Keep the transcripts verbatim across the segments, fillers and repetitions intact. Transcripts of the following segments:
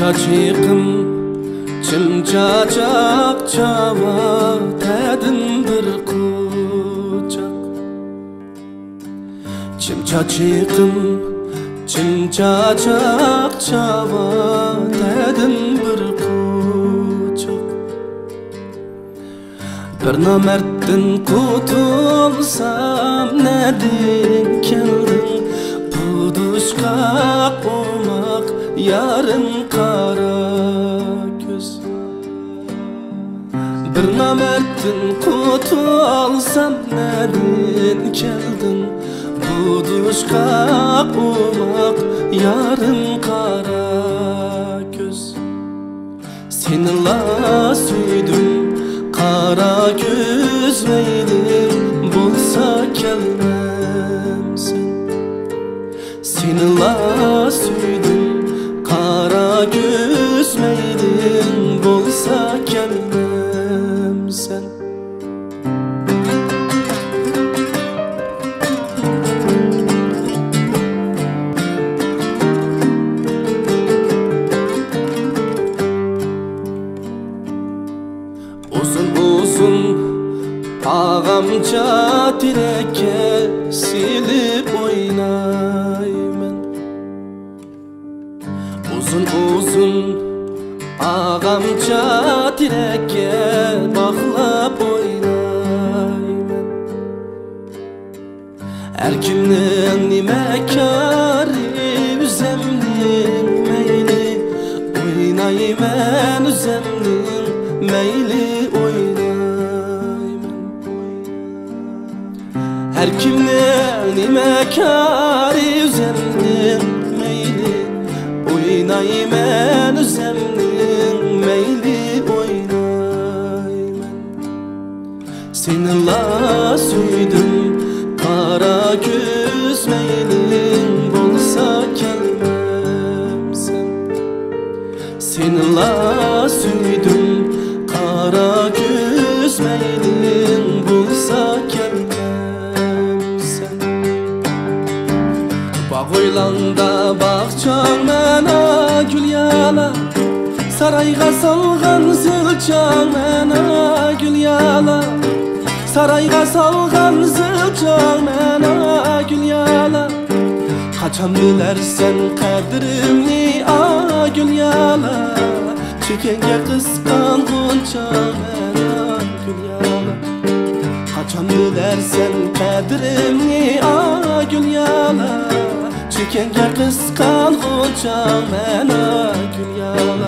Çimçacıkım, çimçacak çava tedindir kucak. Çimçacıkım, çimçacak çava tedindir kucak. Bir namerttin kutulsam nedin keldin, buduşkak olmak yarın kara göz. Bir namerttin kutulsam nedin keldin, buduşkak olmak yarın kara göz. Seninla süydüm kara göz, meylim bulsa gelmemsin. Seninla süydüm kara göz, meylim bulsa gelmemsin. Uzun uzun ağamca direke silip oynayman. Uzun uzun ağamca direke bağlap oynayman. Her kimnin nime kârı üzemnin meyli oynayman, üzemnin meyli oynayman. Her kimnin nime kârı üzemnin meyli oynayman, üzemnin meyli oynayman. Seninla süydüm kara göz, meylim bulsa gelmemsin. Seninla süydüm kara göz, meylim bulsa gelmemsin. Bağ oylanda bağçaң mena gül yala, sarayga salgan zilçaң mena gül yala, sarayga salgan zilçaң mena gül yala. Kaçan bilersen kadrimni a gül yala, çekenge kıskangunça mena gül yala. Kaçan bilersen kadrimni a gül yala, çekenge kıskangunça mena gül yala.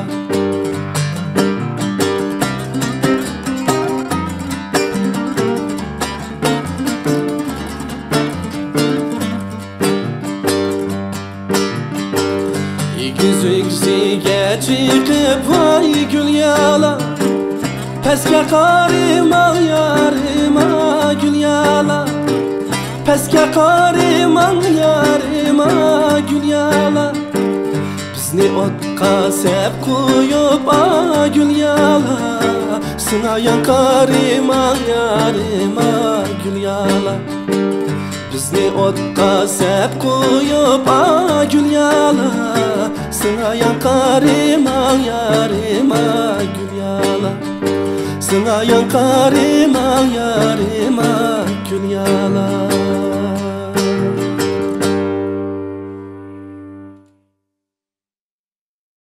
Yüzüge çıkıp vay gül yala, peske karıma yarıma gül yala, peske karıma yarıma gül yala. Bizni otka sep koyup a gül yala, sınayan karıma yarıma gül yala. Bizni otka sep koyup a gül yala, sınayan karıma yarıma gül yala, sınayan karıma yarıma gül yala.